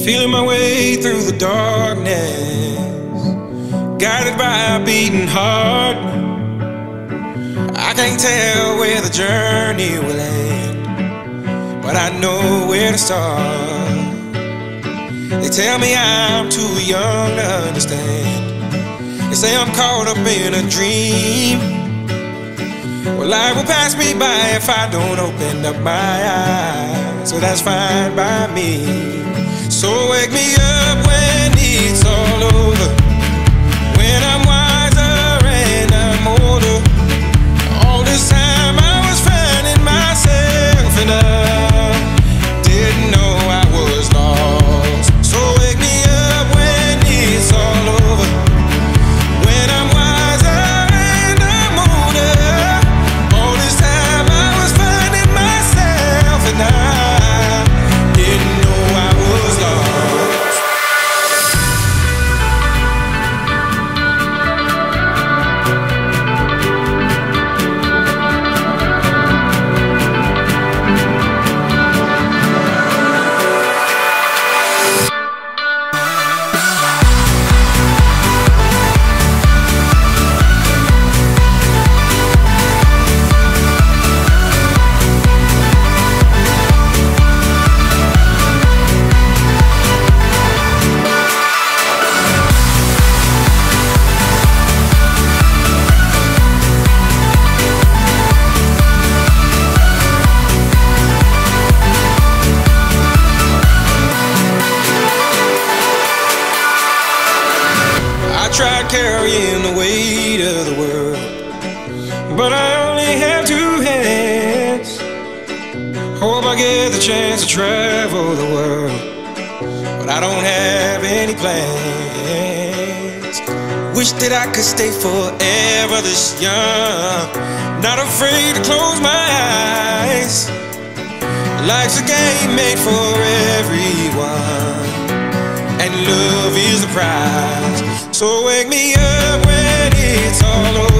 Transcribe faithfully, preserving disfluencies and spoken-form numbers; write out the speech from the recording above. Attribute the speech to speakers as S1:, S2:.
S1: Feeling my way through the darkness, guided by a beating heart. I can't tell where the journey will end, but I know where to start. They tell me I'm too young to understand. They say I'm caught up in a dream. Well, life will pass me by if I don't open up my eyes, so that's fine by me. So wake me up when it's all over, when I'm wiser and I'm older. All this time I was finding myself and I didn't know I was lost. So wake me up when it's all over, when I'm wiser and I'm older. All this time I was finding myself and I didn't know I was lost. Tried carrying the weight of the world, but I only have two hands. Hope I get the chance to travel the world, but I don't have any plans. Wish that I could stay forever this young, not afraid to close my eyes. Life's a game made for everyone, and love is the prize. So wake me up when it's all over.